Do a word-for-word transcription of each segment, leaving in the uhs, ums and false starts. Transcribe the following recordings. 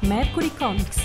Mercury Comics.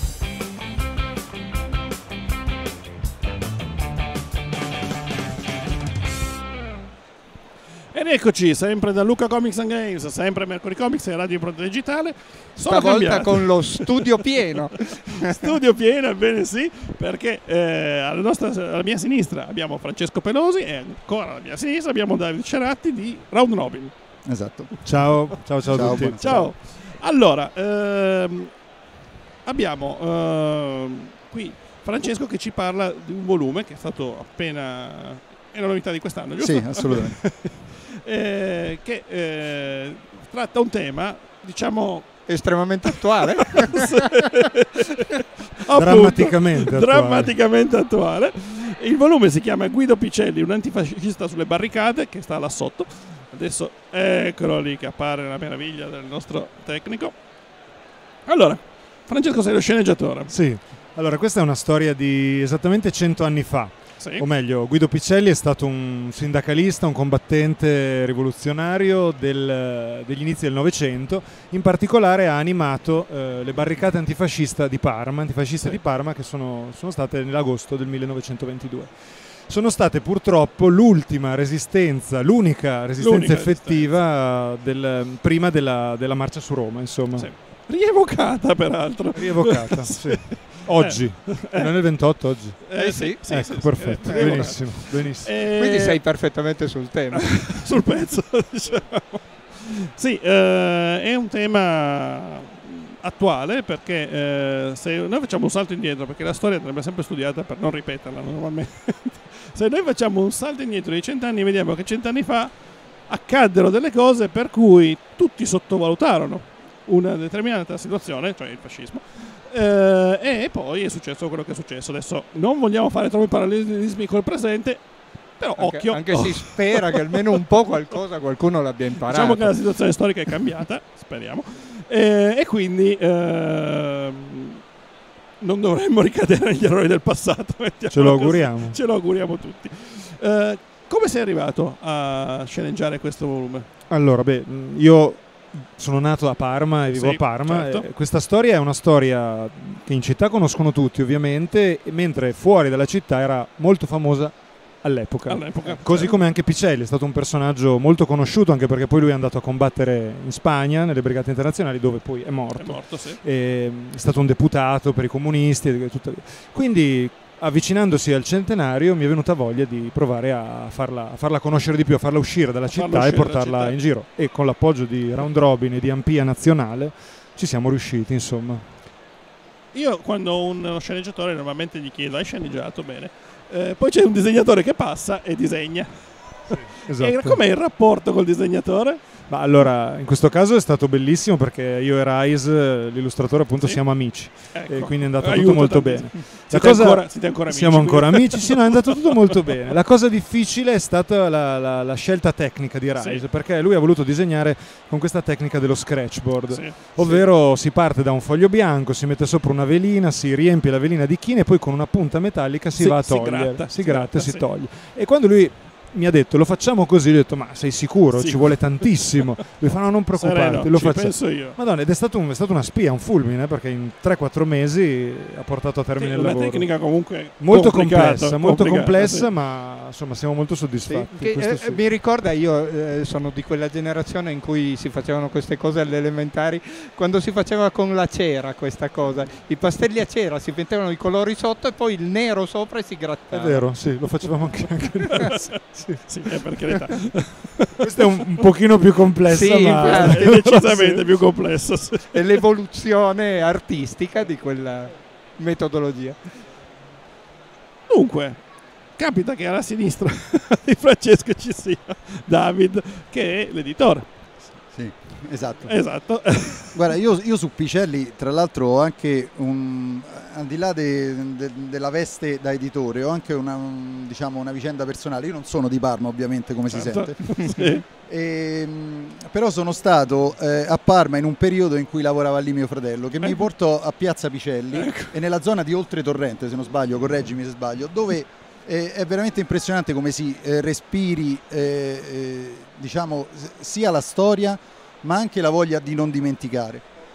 Ed eccoci, sempre da Luca Comics and Games, sempre Mercury Comics e Radio Impronta Digitale. Sono Stavolta cambiato. con lo studio pieno. Studio pieno, ebbene sì, perché eh, alla, nostra, alla mia sinistra abbiamo Francesco Pelosi e ancora alla mia sinistra abbiamo Davide Ceratti di Round Robin. Esatto. Ciao, ciao, ciao, ciao a tutti. Ciao. Allora, ehm, abbiamo ehm, qui Francesco che ci parla di un volume che è stato appena... è la novità di quest'anno, giusto? Sì, assolutamente. eh, che eh, tratta un tema, diciamo... estremamente attuale. Appunto, drammaticamente attuale. drammaticamente attuale. Il volume si chiama Guido Picelli, un antifascista sulle barricate, che sta là sotto. Adesso eccolo lì che appare la meraviglia del nostro tecnico. Allora, Francesco, sei lo sceneggiatore. Sì, allora questa è una storia di esattamente cento anni fa. Sì. O meglio, Guido Picelli è stato un sindacalista, un combattente rivoluzionario del, degli inizi del Novecento. In particolare ha animato eh, le barricate antifasciste di Parma, antifasciste Sì. di Parma che sono, sono state nell'agosto del millenovecentoventidue. Sono state purtroppo l'ultima resistenza, l'unica resistenza L'unica effettiva del, prima della, della marcia su Roma, insomma. Sì. Rievocata, peraltro. Rievocata, sì. Oggi, Eh. non è il ventotto oggi. Eh, sì, sì, ecco, sì, perfetto, sì. benissimo, benissimo. Eh, Quindi sei perfettamente sul tema. sul pezzo, diciamo. Sì, eh, è un tema attuale perché eh, se noi facciamo un salto indietro, perché la storia andrebbe sempre studiata per non ripeterla normalmente, se noi facciamo un salto indietro di cent'anni vediamo che cent'anni fa accaddero delle cose per cui tutti sottovalutarono una determinata situazione, cioè il fascismo, eh, e poi è successo quello che è successo. Adesso non vogliamo fare troppi parallelismi col presente, però Anche, occhio. anche si spera che almeno un po' qualcosa qualcuno l'abbia imparato. Diciamo che la situazione storica è cambiata, speriamo, eh, e quindi ehm, non dovremmo ricadere negli errori del passato. Ce lo auguriamo. Così. Ce lo auguriamo tutti. Eh, come sei arrivato a sceneggiare questo volume? Allora, beh, io sono nato a Parma e vivo Sì, a Parma. certo. E questa storia è una storia che in città conoscono tutti, ovviamente, mentre fuori dalla città era molto famosa all'epoca. All'epoca, Così certo. come anche Picelli è stato un personaggio molto conosciuto, anche perché poi lui è andato a combattere in Spagna nelle brigate internazionali, dove poi è morto. È morto, sì. E, è stato un deputato per i comunisti e tutto. Quindi, avvicinandosi al centenario, mi è venuta voglia di provare a farla, a farla conoscere di più, a farla uscire dalla farla città uscire e portarla dalla città. in giro. E con l'appoggio di Round Robin e di Ampia Nazionale ci siamo riusciti, insomma. Io quando ho uno sceneggiatore normalmente gli chiedo: hai sceneggiato? Bene. Eh, poi c'è un disegnatore che passa e disegna. Esatto. E com'è il rapporto col disegnatore? Ma allora, in questo caso è stato bellissimo perché io e Rise, l'illustratore, appunto, Sì. siamo amici. Ecco, e quindi è andato aiuta tutto molto tantissimo. bene. Siete, ancora, siete ancora amici? Siamo ancora quindi. amici, sì, no, è andato tutto molto bene. La cosa difficile è stata la, la, la scelta tecnica di Rise, Sì. perché lui ha voluto disegnare con questa tecnica dello scratchboard, Sì, ovvero si parte da un foglio bianco, si mette sopra una velina, si riempie la velina di chine e poi con una punta metallica si Sì, va a si togliere, gratta, si si gratta gratta, e si sì. toglie. E quando lui mi ha detto lo facciamo così, gli ho detto ma sei sicuro? Sì. Ci vuole tantissimo. Lui fa no, non preoccuparti, Sereno, lo ci facciamo. penso io. Madonna, ed è, stato un, è stata una spia, un fulmine, perché in tre quattro mesi ha portato a termine Sì, il una lavoro. tecnica comunque Molto complicata, complessa, molto complicata, complessa, sì. ma insomma siamo molto Sì, soddisfatti. che, questo eh, sì. Mi ricorda, io eh, sono di quella generazione in cui si facevano queste cose alle elementari, quando si faceva con la cera questa cosa, i pastelli a cera si mettevano i colori sotto e poi il nero sopra e si È grattava. vero, sì, lo facevamo anche, anche noi. Sì. Sì, eh, per carità. Questa è un, un pochino più complessa, Sì, ma infatti. È decisamente più complesso. Sì. È l'evoluzione artistica di quella metodologia. Dunque, capita che alla sinistra di Francesco ci sia David, che è l'editore. Sì, esatto. Esatto. Guarda, io, io su Picelli, tra l'altro, ho anche un, al di là de, de, della veste da editore, ho anche una, un, diciamo, una vicenda personale. Io non sono di Parma, ovviamente, come Certo. si sente. Sì. E, però sono stato eh, a Parma in un periodo in cui lavorava lì mio fratello, che mi Ecco. portò a Piazza Picelli Ecco. e nella zona di Oltretorrente, se non sbaglio, correggimi se sbaglio, dove eh, è veramente impressionante come si eh, respiri eh, eh, diciamo sia la storia ma anche la voglia di non dimenticare.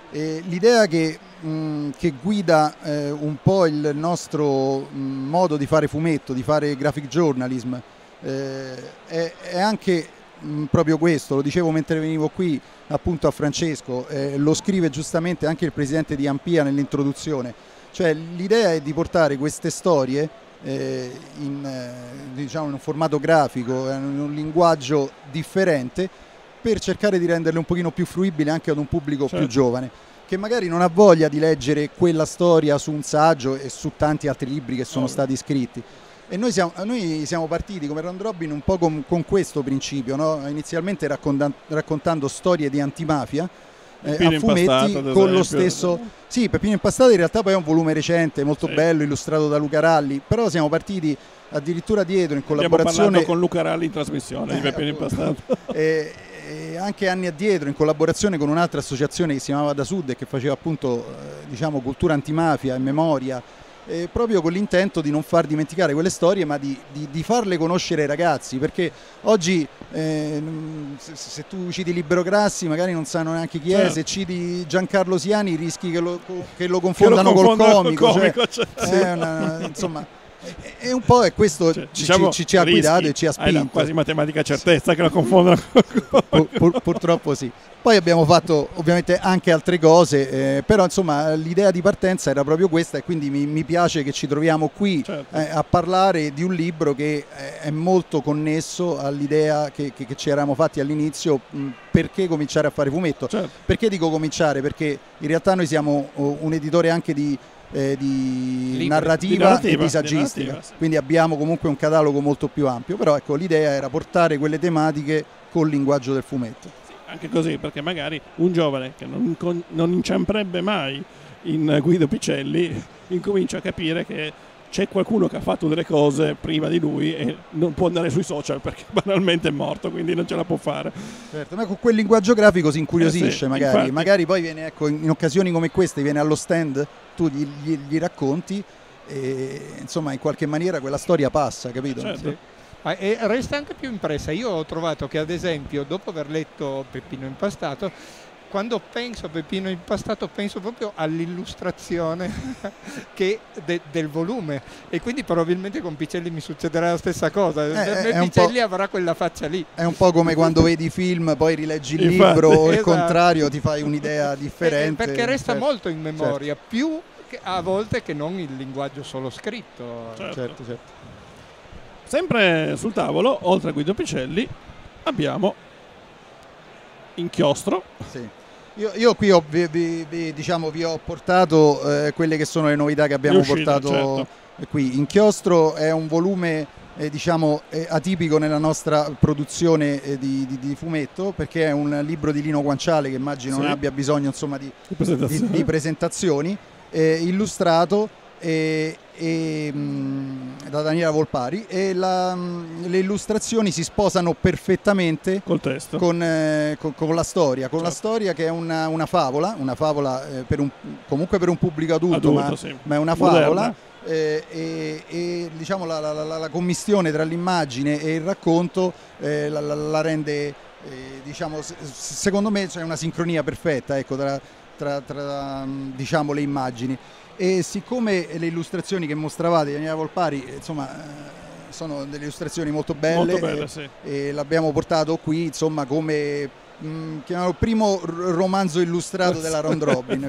E l'idea che, mh, che guida eh, un po' il nostro mh, modo di fare fumetto, di fare graphic journalism, eh, è, è anche mh, proprio questo, lo dicevo mentre venivo qui appunto a Francesco, eh, lo scrive giustamente anche il presidente di Ampia nell'introduzione, cioè l'idea è di portare queste storie eh, in, eh, diciamo, in un formato grafico, in un linguaggio differente, per cercare di renderle un pochino più fruibili anche ad un pubblico certo. più giovane, che magari non ha voglia di leggere quella storia su un saggio e su tanti altri libri che sono oh. stati scritti. E noi siamo, noi siamo partiti come Round Robin un po' con, con questo principio, no? Inizialmente raccontando, raccontando storie di antimafia eh, a fumetti con lo stesso... Sì, Peppino Impastato in realtà poi è un volume recente, molto sì. bello, illustrato da Luca Ralli, però siamo partiti addirittura dietro in collaborazione... Abbiamo parlato con Luca Ralli in trasmissione eh, di Peppino Impastato. E, e anche anni addietro in collaborazione con un'altra associazione che si chiamava Da Sud e che faceva appunto eh, diciamo cultura antimafia e memoria, eh, proprio con l'intento di non far dimenticare quelle storie, ma di, di, di farle conoscere ai ragazzi, perché oggi eh, se, se tu citi Libero Grassi magari non sanno neanche chi certo. è, se citi Giancarlo Siani rischi che lo, che lo confondano che lo col comico, col comico cioè, certo. è una, insomma e un po' è questo cioè, ci, diciamo, ci, ci ha guidato e ci ha spinto. Hai quasi matematica certezza che lo confondono. Pur, pur, purtroppo sì. Poi abbiamo fatto ovviamente anche altre cose, eh, però insomma l'idea di partenza era proprio questa, e quindi mi, mi piace che ci troviamo qui certo. eh, a parlare di un libro che è molto connesso all'idea che, che, che ci eravamo fatti all'inizio. Mh, perché cominciare a fare fumetto? Certo. Perché dico cominciare? Perché in realtà noi siamo un editore anche di Eh, di, narrativa di narrativa e di saggistica, di narrativa, sì. Quindi abbiamo comunque un catalogo molto più ampio, però ecco l'idea era portare quelle tematiche col linguaggio del fumetto. Sì, anche così, perché magari un giovane che non, non inciamperebbe mai in Guido Picelli incomincia a capire che c'è qualcuno che ha fatto delle cose prima di lui e non può andare sui social perché banalmente è morto, quindi non ce la può fare. Certo, ma con quel linguaggio grafico si incuriosisce, eh sì, magari. Infatti. magari poi viene, ecco, in occasioni come queste viene allo stand, tu gli, gli, gli racconti e insomma in qualche maniera quella storia passa, capito? Certo. Sì. Ah, e resta anche più impressa. Io ho trovato che ad esempio dopo aver letto Peppino Impastato, quando penso a Peppino Impastato penso proprio all'illustrazione che de, del volume, e quindi probabilmente con Picelli mi succederà la stessa cosa. Eh, eh, Picelli avrà quella faccia lì. È un po' come quando vedi film poi rileggi il Infatti, libro o il esatto. contrario ti fai un'idea differente. Eh, perché resta certo. molto in memoria, certo. più che a volte che non il linguaggio solo scritto. Certo. Certo, certo. Sempre sul tavolo, oltre a Guido Picelli, abbiamo Inchiostro. Sì. Io, io qui ho, vi, vi, vi, diciamo, vi ho portato eh, quelle che sono le novità che abbiamo uscite, portato certo. qui. Inchiostro è un volume eh, diciamo, eh, atipico nella nostra produzione eh, di, di, di fumetto, perché è un libro di Lino Guanciale che immagino sì. non abbia bisogno insomma, di, di presentazioni, di, di presentazioni eh, illustrato e, e, mh, da Daniela Volpari, e la, mh, le illustrazioni si sposano perfettamente col testo. Con, eh, con, con la storia, con certo. la storia che è una, una favola, una favola eh, per un, comunque per un pubblico adulto, adulto ma, sì. ma è una favola eh, e, e diciamo la, la, la, la commistione tra l'immagine e il racconto eh, la, la, la rende eh, diciamo, secondo me c'è una sincronia perfetta, ecco, tra, tra, tra diciamo, le immagini. E siccome le illustrazioni che mostravate di Daniela Volpari insomma sono delle illustrazioni molto belle, molto belle e, sì. e l'abbiamo portato qui insomma come mh, chiamiamolo il primo romanzo illustrato della Round Robin.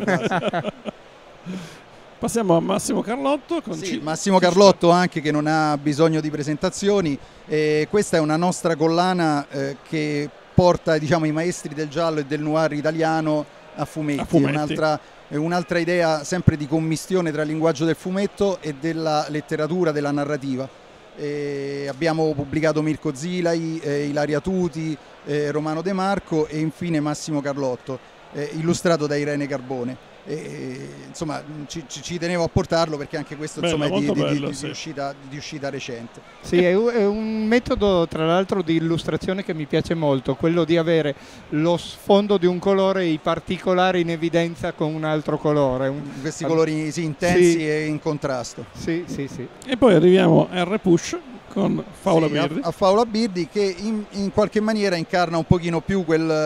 Passiamo a Massimo Carlotto con sì, C- Massimo Carlotto anche, che non ha bisogno di presentazioni, e questa è una nostra collana eh, che porta diciamo i maestri del giallo e del noir italiano a fumetti, a fumetti. un'altra un'altra idea sempre di commistione tra il linguaggio del fumetto e della letteratura, della narrativa. E abbiamo pubblicato Mirko Zilai, eh, Ilaria Tuti, eh, Romano De Marco e infine Massimo Carlotto, eh, illustrato da Irene Carbone. E, insomma ci, ci, ci tenevo a portarlo perché anche questo bello, insomma, è di, bello, di, sì. di, uscita, di uscita recente. Sì, è un, è un metodo tra l'altro di illustrazione che mi piace molto, quello di avere lo sfondo di un colore e i particolari in evidenza con un altro colore. Un... Questi colori sì, intensi sì. e in contrasto. Sì, sì, sì. E poi arriviamo a R-Push con Paola sì, Birdi. A, a Paola Birdi che in, in qualche maniera incarna un pochino più quel...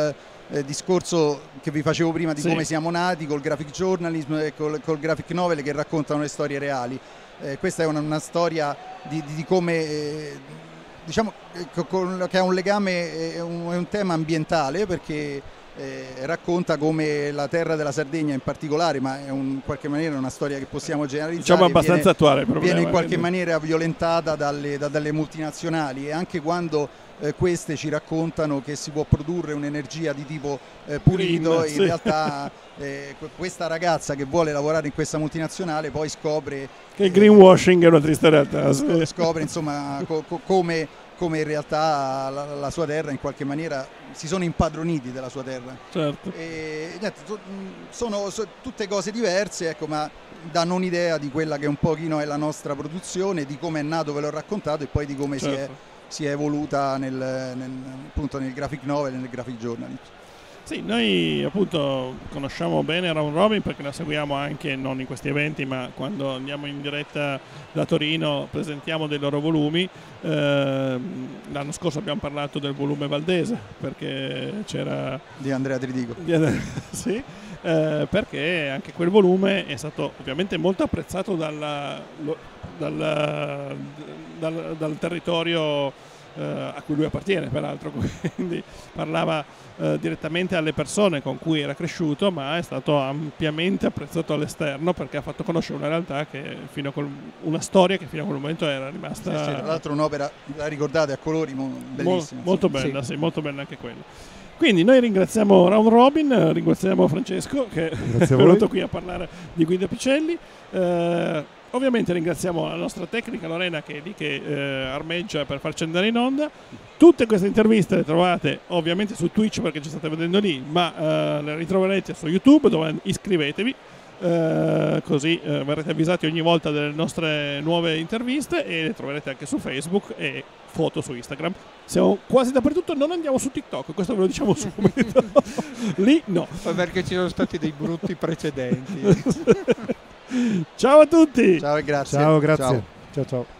eh, discorso che vi facevo prima di sì. come siamo nati col graphic journalism e col, col graphic novel che raccontano le storie reali. Eh, questa è una, una storia di, di, di come eh, diciamo eh, con, che ha un legame, è un, è un tema ambientale, perché eh, racconta come la terra della Sardegna in particolare, ma è un, in qualche maniera una storia che possiamo generalizzare, diciamo abbastanza viene, attuale il problema, viene in qualche quindi. maniera violentata dalle, da, dalle multinazionali, e anche quando eh, queste ci raccontano che si può produrre un'energia di tipo eh, pulito, Green, in sì. realtà eh, questa ragazza che vuole lavorare in questa multinazionale poi scopre che il greenwashing è una triste realtà, sì. scopre insomma co- co- come, come in realtà la, la sua terra in qualche maniera si sono impadroniti della sua terra. Certo. E, niente, sono, sono tutte cose diverse, ecco, ma danno un'idea di quella che un pochino è la nostra produzione, di come è nato, ve l'ho raccontato, e poi di come certo. si, è, si è evoluta nel, nel, appunto nel graphic novel e nel graphic journalism. Sì, noi appunto conosciamo bene Round Robin perché la seguiamo anche non in questi eventi, ma quando andiamo in diretta da Torino presentiamo dei loro volumi. Eh, l'anno scorso abbiamo parlato del volume Valdese perché c'era Di Andrea Tridico. di Andrea, sì, eh, perché anche quel volume è stato ovviamente molto apprezzato dalla, lo, dal, dal, dal territorio Uh, a cui lui appartiene peraltro, quindi parlava uh, direttamente alle persone con cui era cresciuto, ma è stato ampiamente apprezzato all'esterno perché ha fatto conoscere una realtà che fino a quel, una storia che fino a quel momento era rimasta, sì, sì, tra l'altro un'opera, la ricordate, a colori mo, bellissima, mo, molto sì. bella, Sì. sì, molto bella anche quella. Quindi noi ringraziamo Round Robin, ringraziamo Francesco che è venuto qui a parlare di Guido Picelli. Uh, Ovviamente ringraziamo la nostra tecnica Lorena che è lì che eh, armeggia per farci andare in onda. Tutte queste interviste le trovate ovviamente su Twitch perché ci state vedendo lì, ma eh, le ritroverete su YouTube, dove iscrivetevi, eh, così eh, verrete avvisati ogni volta delle nostre nuove interviste, e le troverete anche su Facebook e foto su Instagram. Siamo quasi dappertutto, non andiamo su TikTok, questo ve lo diciamo subito. Lì no. Perché ci sono stati dei brutti precedenti. Ciao a tutti! Ciao e grazie. Ciao, grazie. Ciao. Ciao ciao.